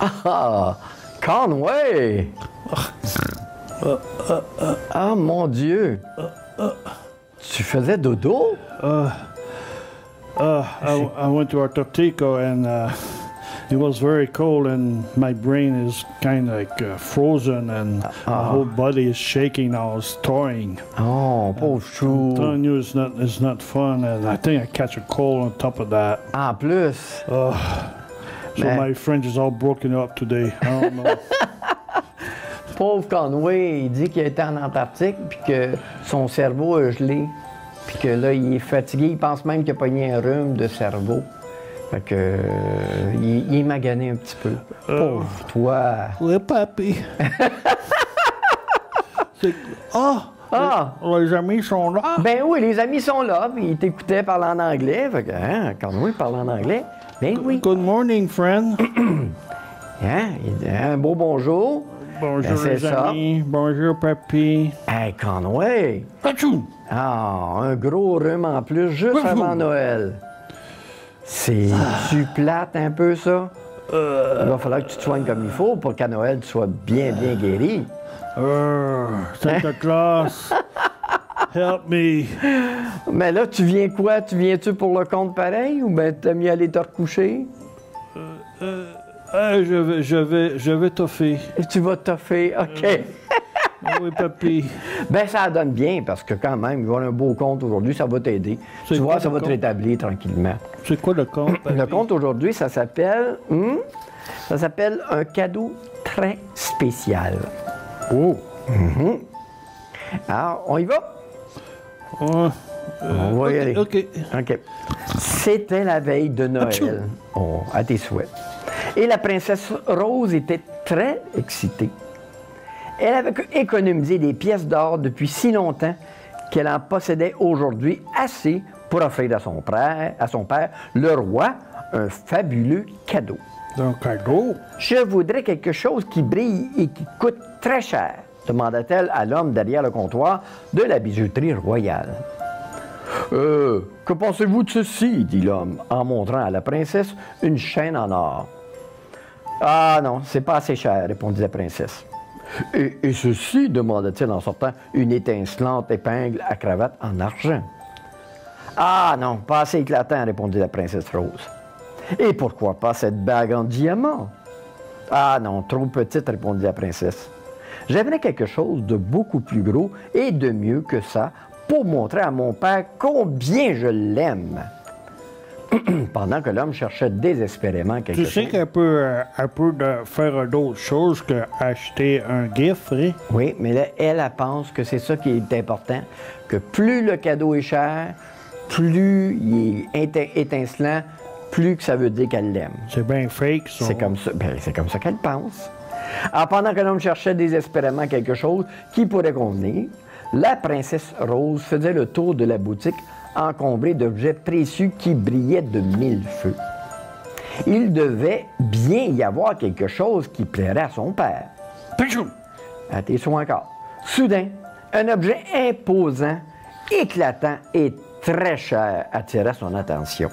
Ah, Conway! Ah, mon Dieu! Tu faisais dodo? I went to Antarctica and it was very cold and my brain is kind of like frozen and my whole body is shaking now. It's thawing. Oh, pauvre chou! I'm telling you, it's not fun, and I think I catch a cold on top of that. En plus! So my French is all broken up today. I don't know. Pauvre Conway, il dit qu'il était en Antarctique puis que son cerveau a gelé. Puis que là, il est fatigué. Il pense même qu'il a pogné un rhume de cerveau. Fait que, il est magané un petit peu. Pauvre toi! Oui, papy. Les amis sont là. Ben oui, les amis sont là. Puis il t'écoutait parler en anglais. Fait que, hein, Conway parle en anglais. Ben oui. Good morning, friend. Hein, il dit un beau bonjour. Bonjour, Ben, les amis. Bonjour, papy. Hey, Conway! Achou! Ah, un gros rhume en plus, juste avant Noël. C'est-tu plate un peu, ça? Il va falloir que tu te soignes comme il faut pour qu'à Noël, tu sois bien guéri. Santa Claus, help me. Mais là, tu viens quoi? Tu viens-tu pour le compte pareil ou bien t'as mis à aller te recoucher? Je vais toffer. Et tu vas toffer, OK. Oui, papy. Ben ça donne bien parce que quand même, il va y avoir un beau compte aujourd'hui, ça va t'aider. Tu vois, ça va te rétablir tranquillement. C'est quoi le compte, papy? Le compte aujourd'hui, ça s'appelle un cadeau très spécial. Oh! Alors, on y va? On va y aller. OK. C'était la veille de Noël. Oh, à tes souhaits. Et la princesse Rose était très excitée. Elle avait économisé des pièces d'or depuis si longtemps qu'elle en possédait aujourd'hui assez pour offrir à son père, le roi, un fabuleux cadeau. Un cadeau? Je voudrais quelque chose qui brille et qui coûte très cher, demanda-t-elle à l'homme derrière le comptoir de la bijouterie royale. Que pensez-vous de ceci? Dit l'homme, en montrant à la princesse une chaîne en or. Ah non, c'est pas assez cher, répondit la princesse. Et ceci? Demanda-t-il en sortant une étincelante épingle à cravate en argent. Ah non, pas assez éclatant, répondit la princesse Rose. Et pourquoi pas cette bague en diamant? Ah non, trop petite, répondit la princesse. J'aimerais quelque chose de beaucoup plus gros et de mieux que ça pour montrer à mon père combien je l'aime. Pendant que l'homme cherchait désespérément quelque chose. Tu sais qu'elle peut faire d'autres choses qu'acheter un gift, hein? Oui, mais là, elle pense que c'est ça qui est important, que plus le cadeau est cher, plus il est étincelant, plus que ça veut dire qu'elle l'aime. C'est bien fake, ça. C'est comme ça, c'est comme ça qu'elle pense. Alors, pendant que l'homme cherchait désespérément quelque chose qui pourrait convenir, la princesse Rose faisait le tour de la boutique encombrée d'objets précieux qui brillaient de mille feux. Il devait bien y avoir quelque chose qui plairait à son père. À tes soins encore. Soudain, un objet imposant, éclatant et très cher attira son attention.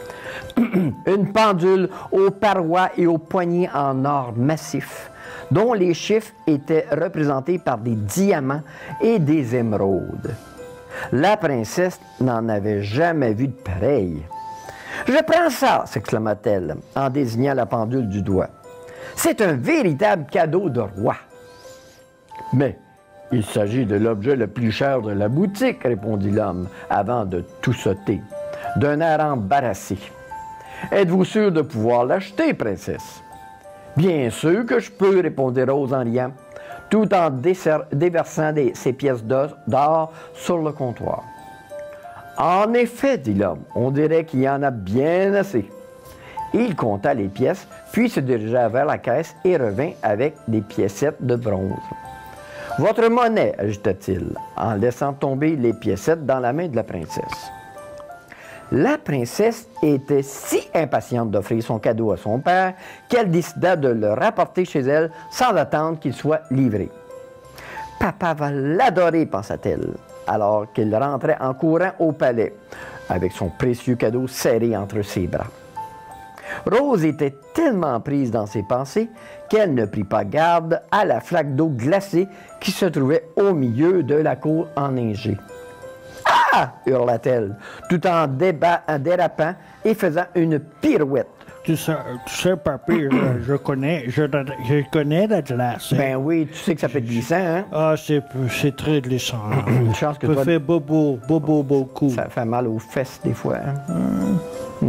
Une pendule aux parois et aux poignées en or massif, dont les chiffres étaient représentés par des diamants et des émeraudes. La princesse n'en avait jamais vu de pareil. « Je prends ça !» s'exclama-t-elle en désignant la pendule du doigt. « C'est un véritable cadeau de roi. »« Mais il s'agit de l'objet le plus cher de la boutique, » répondit l'homme avant de tout sauter, d'un air embarrassé. « Êtes-vous sûr de pouvoir l'acheter, princesse? »« Bien sûr que je peux, » répondit Rose en riant, tout en déversant ses pièces d'or sur le comptoir. « En effet, dit l'homme, on dirait qu'il y en a bien assez. » Il compta les pièces, puis se dirigea vers la caisse et revint avec des piécettes de bronze. « Votre monnaie, ajouta-t-il, en laissant tomber les piécettes dans la main de la princesse. La princesse était si impatiente d'offrir son cadeau à son père qu'elle décida de le rapporter chez elle sans attendre qu'il soit livré. « Papa va l'adorer, pensa-t-elle, alors qu'il rentrait en courant au palais, avec son précieux cadeau serré entre ses bras. Rose était tellement prise dans ses pensées qu'elle ne prit pas garde à la flaque d'eau glacée qui se trouvait au milieu de la cour enneigée. « Ah! » hurla-t-elle, tout en dérapant et faisant une pirouette. Tu sais, papy, je connais la glace. Hein? Ben oui, tu sais que ça fait glissant, hein? Ah, c'est très glissant. Une chance que ça toi... fait bobo beaucoup. Ça fait mal aux fesses des fois, hein?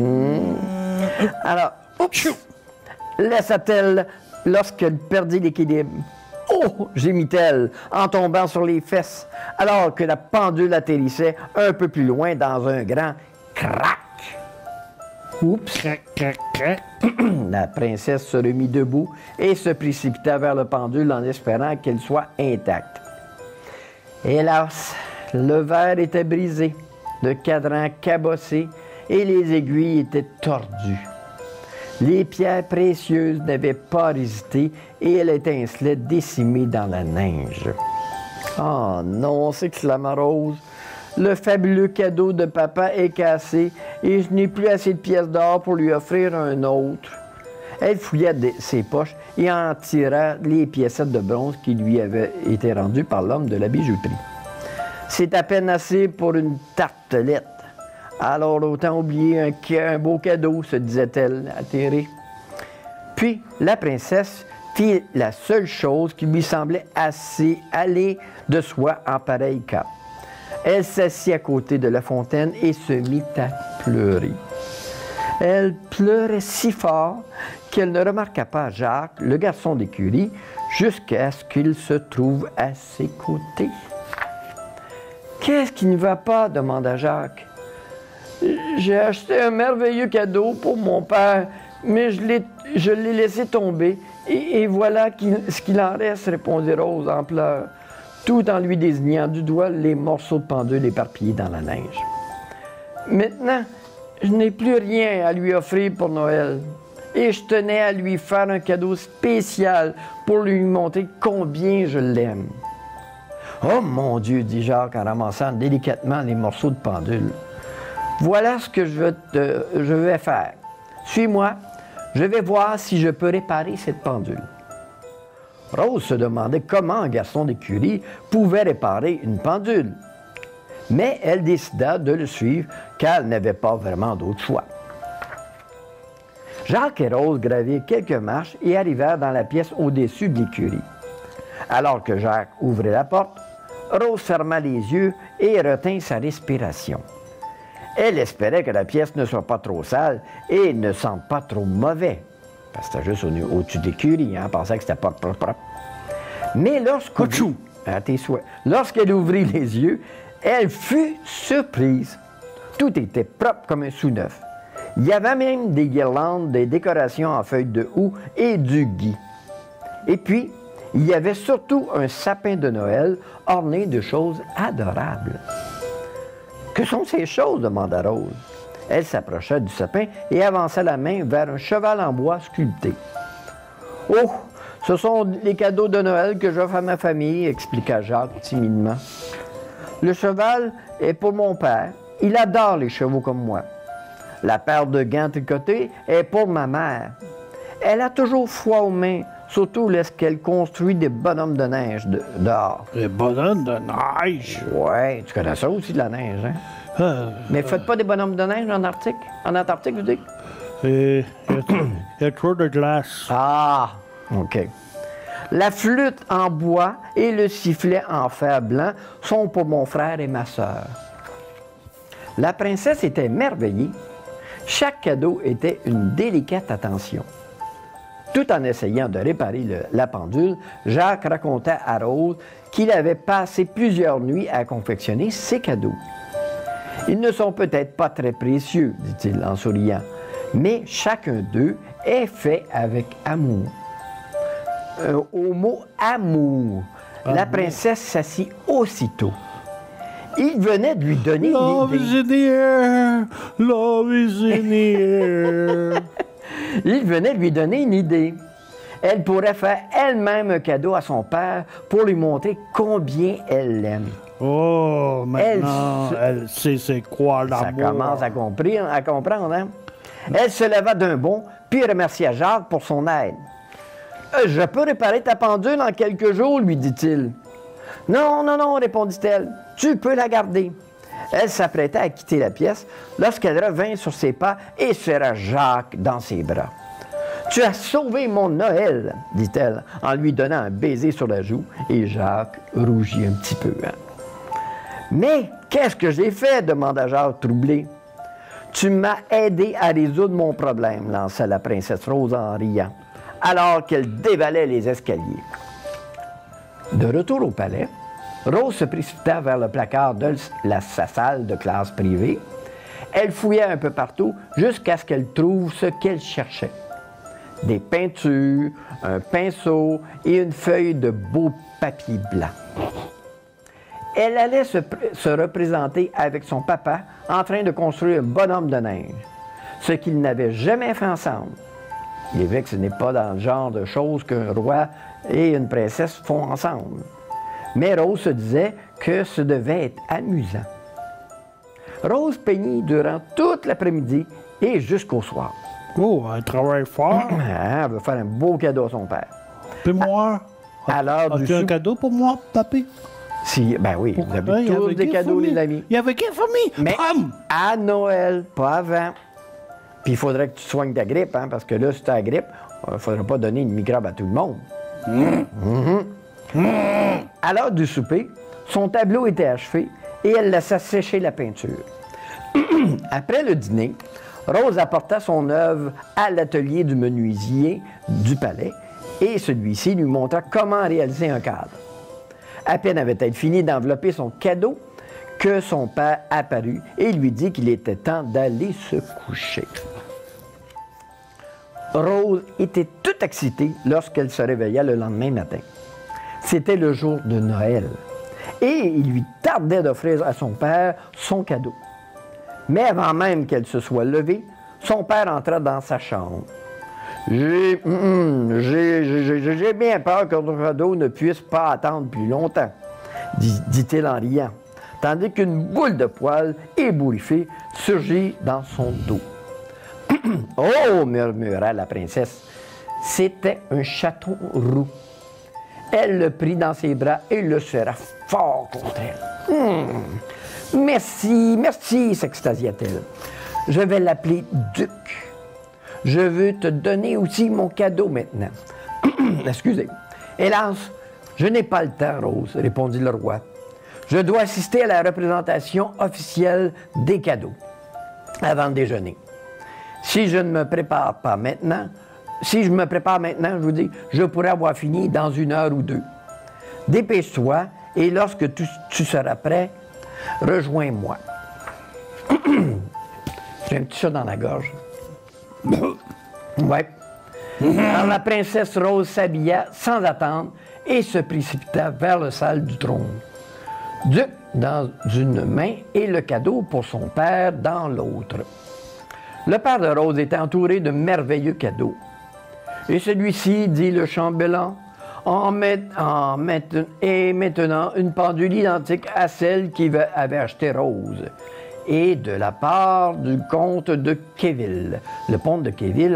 Alors, oups! Laissa-t-elle lorsqu'elle perdit l'équilibre. Oh! Gémit-elle en tombant sur les fesses, alors que la pendule atterrissait un peu plus loin dans un grand crac. Oups! Crac, crac, crac. La princesse se remit debout et se précipita vers le pendule en espérant qu'elle soit intacte. Hélas, le verre était brisé, le cadran cabossé et les aiguilles étaient tordues. Les pierres précieuses n'avaient pas résisté et elle étincelait décimée dans la neige. « Oh non !» s'exclama Rose. « Le fabuleux cadeau de papa est cassé et je n'ai plus assez de pièces d'or pour lui offrir un autre. » Elle fouilla ses poches et en tira les piécettes de bronze qui lui avaient été rendues par l'homme de la bijouterie. « C'est à peine assez pour une tartelette. Alors autant oublier un beau cadeau, se disait-elle, atterrée. Puis la princesse fit la seule chose qui lui semblait assez aller de soi en pareil cas. Elle s'assit à côté de la fontaine et se mit à pleurer. Elle pleurait si fort qu'elle ne remarqua pas Jacques, le garçon d'écurie, jusqu'à ce qu'il se trouve à ses côtés. « Qu'est-ce qui ne va pas? » demanda Jacques. « J'ai acheté un merveilleux cadeau pour mon père, mais je l'ai laissé tomber, et voilà ce qu'il en reste, » répondit Rose en pleurs, tout en lui désignant du doigt les morceaux de pendule éparpillés dans la neige. « Maintenant, je n'ai plus rien à lui offrir pour Noël, et je tenais à lui faire un cadeau spécial pour lui montrer combien je l'aime. »« Oh mon Dieu !» dit Jacques en ramassant délicatement les morceaux de pendule. « Voilà ce que je vais faire. Suis-moi, je vais voir si je peux réparer cette pendule. » Rose se demandait comment un garçon d'écurie pouvait réparer une pendule. Mais elle décida de le suivre car elle n'avait pas vraiment d'autre choix. Jacques et Rose gravirent quelques marches et arrivèrent dans la pièce au-dessus de l'écurie. Alors que Jacques ouvrait la porte, Rose ferma les yeux et retint sa respiration. Elle espérait que la pièce ne soit pas trop sale et ne sente pas trop mauvais. Parce que c'était juste au-dessus de l'écurie, hein, elle pensait que c'était pas propre. Mais lorsqu'elle ouvrit les yeux, elle fut surprise. Tout était propre comme un sous-neuf. Il y avait même des guirlandes, des décorations en feuilles de houx et du gui. Et puis, il y avait surtout un sapin de Noël orné de choses adorables. « Que sont ces choses? » demanda Rose. Elle s'approcha du sapin et avança la main vers un cheval en bois sculpté. « Oh, ce sont les cadeaux de Noël que j'offre à ma famille, » expliqua Jacques timidement. « Le cheval est pour mon père. Il adore les chevaux comme moi. La paire de gants tricotés est pour ma mère. Elle a toujours froid aux mains, surtout lorsqu'elle construit des bonhommes de neige dehors. » Des bonhommes de neige? Ouais, tu connais ça aussi de la neige, hein? Mais faites pas des bonhommes de neige en Arctique? En Antarctique, vous dites? Il y a trop de glace. Ah, OK. La flûte en bois et le sifflet en fer blanc sont pour mon frère et ma sœur. La princesse était émerveillée. Chaque cadeau était une délicate attention. Tout en essayant de réparer la pendule, Jacques raconta à Rose qu'il avait passé plusieurs nuits à confectionner ses cadeaux. « Ils ne sont peut-être pas très précieux, dit-il en souriant, mais chacun d'eux est fait avec amour. » Au mot « amour », la princesse s'assit aussitôt. Il venait de lui donner Love is in the air, love is in the air. Il venait de lui donner une idée. Elle pourrait faire elle-même un cadeau à son père pour lui montrer combien elle l'aime. Oh, maintenant, elle sait c'est quoi l'amour. Ça commence à comprendre, hein? Elle se leva d'un bond, puis remercia Jacques pour son aide. « Je peux réparer ta pendule en quelques jours, lui dit-il. »« Non, non, non, répondit-elle, tu peux la garder. » Elle s'apprêtait à quitter la pièce lorsqu'elle revint sur ses pas et serra Jacques dans ses bras. « Tu as sauvé mon Noël, dit-elle, en lui donnant un baiser sur la joue, et Jacques rougit un petit peu. Mais qu'est-ce que j'ai fait? Demanda Jacques troublé. Tu m'as aidé à résoudre mon problème, lança la princesse Rose en riant, alors qu'elle dévalait les escaliers. De retour au palais, Rose se précipita vers le placard de sa salle de classe privée. Elle fouilla un peu partout jusqu'à ce qu'elle trouve ce qu'elle cherchait. Des peintures, un pinceau et une feuille de beau papier blanc. Elle allait se représenter avec son papa en train de construire un bonhomme de neige, ce qu'ils n'avaient jamais fait ensemble. Il est vrai que ce n'est pas dans le genre de choses qu'un roi et une princesse font ensemble. Mais Rose se disait que ce devait être amusant. Rose peignit durant toute l'après-midi et jusqu'au soir. Oh, elle travaille fort. Elle veut faire un beau cadeau à son père. Puis moi, as-tu un cadeau pour moi, papy? Si, ben oui, vous avez tous des cadeaux, les amis. Il y avait quelle famille? Mais à Noël, pas avant. Puis il faudrait que tu soignes ta grippe, hein, parce que là, si tu as la grippe, il ne faudra pas donner une microbe à tout le monde. À l'heure du souper, son tableau était achevé et elle laissa sécher la peinture. Après le dîner, Rose apporta son œuvre à l'atelier du menuisier du palais et celui-ci lui montra comment réaliser un cadre. À peine avait-elle fini d'envelopper son cadeau que son père apparut et lui dit qu'il était temps d'aller se coucher. Rose était toute excitée lorsqu'elle se réveilla le lendemain matin. C'était le jour de Noël et il lui tardait d'offrir à son père son cadeau. Mais avant même qu'elle se soit levée, son père entra dans sa chambre. « J'ai bien peur que ton cadeau ne puisse pas attendre plus longtemps, dit-il en riant, tandis qu'une boule de poils ébouriffée surgit dans son dos. « Oh » murmura la princesse, c'était un chaton roux. Elle le prit dans ses bras et le serra fort contre elle. « Merci, merci, s'extasia-t-elle. Je vais l'appeler Duc. Je veux te donner aussi mon cadeau maintenant. » Excusez. « Hélas, je n'ai pas le temps, Rose, répondit le roi. Je dois assister à la représentation officielle des cadeaux avant le déjeuner. Si je ne me prépare pas maintenant, je vous dis, je pourrais avoir fini dans 1 heure ou 2. Dépêche-toi et lorsque tu seras prêt, rejoins-moi. » J'ai un petit chat dans la gorge. Ouais. Alors la princesse Rose s'habilla sans attendre et se précipita vers la salle du trône. Duc dans une main et le cadeau pour son père dans l'autre. Le père de Rose était entouré de merveilleux cadeaux. Et celui-ci, dit le chambellan, maintenant une pendule identique à celle qu'avait achetée Rose. Et de la part du comte de Quéville. Le comte de Quéville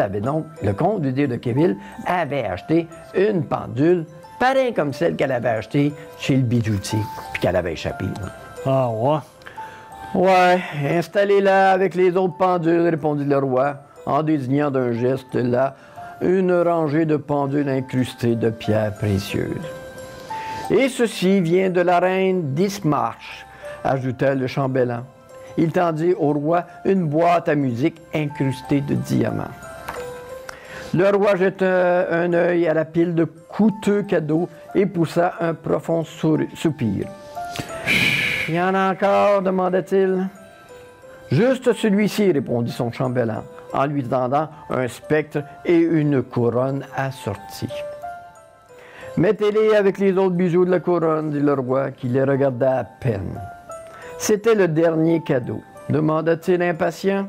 avait acheté une pendule pareille comme celle qu'elle avait achetée chez le bijoutier, puis qu'elle avait échappé. Ah ouais? Ouais, installez-la avec les autres pendules, répondit le roi, en désignant d'un geste là une rangée de pendules incrustées de pierres précieuses. Et ceci vient de la reine d'Ismarche, ajouta le chambellan. Il tendit au roi une boîte à musique incrustée de diamants. Le roi jeta un œil à la pile de coûteux cadeaux et poussa un profond soupir. « Il y en a encore » demanda-t-il. « Juste celui-ci » répondit son chambellan, en lui tendant un spectre et une couronne assortie. « Mettez-les avec les autres bijoux de la couronne » dit le roi, qui les regarda à peine. « C'était le dernier cadeau » demanda-t-il impatient.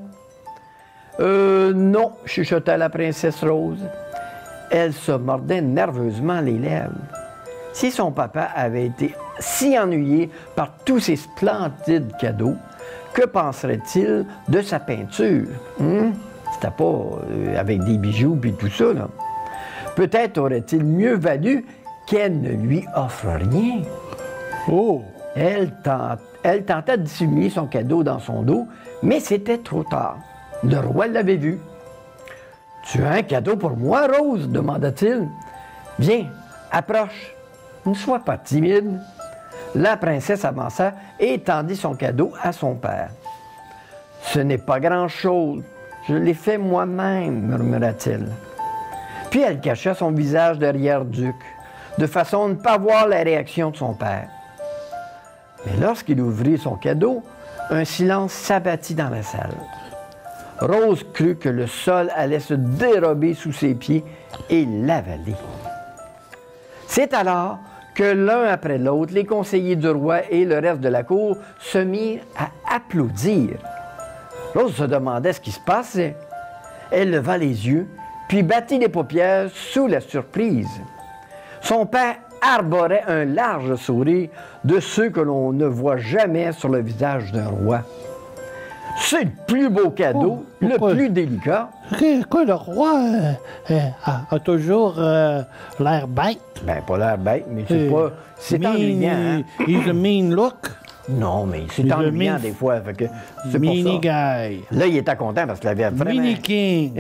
Non, chuchota la princesse Rose. Elle se mordait nerveusement les lèvres. Si son papa avait été si ennuyé par tous ces splendides cadeaux, que penserait-il de sa peinture? C'était pas avec des bijoux puis tout ça, là. Peut-être aurait-il mieux valu qu'elle ne lui offre rien. Oh! Elle tenta de dissimuler son cadeau dans son dos, mais c'était trop tard. Le roi l'avait vu. « Tu as un cadeau pour moi, Rose? » demanda-t-il. « Viens, approche. Ne sois pas timide. » La princesse avança et tendit son cadeau à son père. « Ce n'est pas grand-chose. Je l'ai fait moi-même, murmura-t-il. Puis elle cacha son visage derrière Duc, de façon à ne pas voir la réaction de son père. Mais lorsqu'il ouvrit son cadeau, un silence s'abattit dans la salle. Rose crut que le sol allait se dérober sous ses pieds et l'avaler. C'est alors que l'un après l'autre, les conseillers du roi et le reste de la cour se mirent à applaudir. Rose se demandait ce qui se passait. Elle leva les yeux, puis battit les paupières sous la surprise. Son père arborait un large sourire de ceux que l'on ne voit jamais sur le visage d'un roi. C'est le plus beau cadeau, le plus délicat. Quoi, le roi a toujours l'air bête? Ben, pas l'air bête, mais c'est pas... C'est ennuyant, hein? He's a mean look. Non, mais c'est ennuyant des fois, fait que c'est pour Mini ça. guy. Là, il était content parce qu'il avait vraiment... Mini king.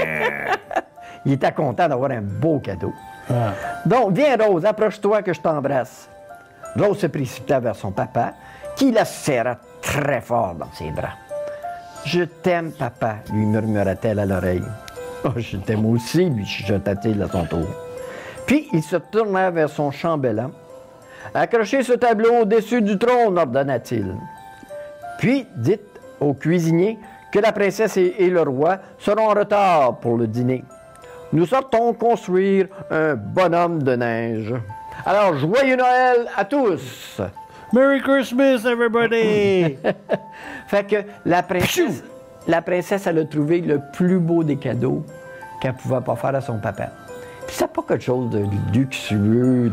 Il était content d'avoir un beau cadeau. Ah. Donc, viens, Rose, approche-toi que je t'embrasse. Rose se précipita vers son papa, qui la serra très fort dans ses bras. « Je t'aime, papa, lui murmura-t-elle à l'oreille. « Oh, je t'aime aussi, lui chuchota-t-il à son tour. Puis, il se tourna vers son chambellan. « Accrochez ce tableau au-dessus du trône, ordonna-t-il. Puis, dites au cuisinier que la princesse et le roi seront en retard pour le dîner. Nous sortons construire un bonhomme de neige. Alors, joyeux Noël à tous! » Merry Christmas, everybody! Fait que la princesse, elle a trouvé le plus beau des cadeaux qu'elle pouvait pas faire à son papa. Puis c'est pas quelque chose de luxueux,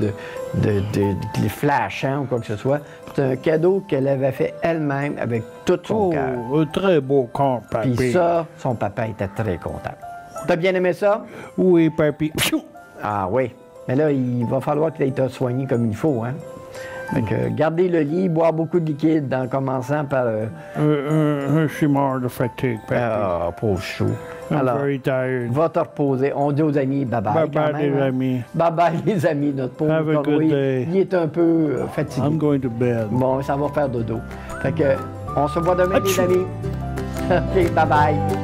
de flashant ou quoi que ce soit. C'est un cadeau qu'elle avait fait elle-même avec tout son cœur. Un très beau corps, papy. Puis ça, son papa était très content. T'as bien aimé ça? Oui, papy. Ah oui. Mais là, il va falloir que tu te soigné comme il faut, hein? Fait que garder le lit, boire beaucoup de liquide en commençant par... Je suis mort de fatigue, papy. Ah, pauvre chou. I'm Alors, very tired. va te reposer. On dit aux amis bye-bye. Bye-bye, quand même, les hein? amis. Bye-bye, les amis. Notre pauvre Have a good Conway, day. il est un peu fatigué. I'm going to bed. Bon, ça va faire dodo. Fait que, on se voit demain, les amis. OK, bye-bye.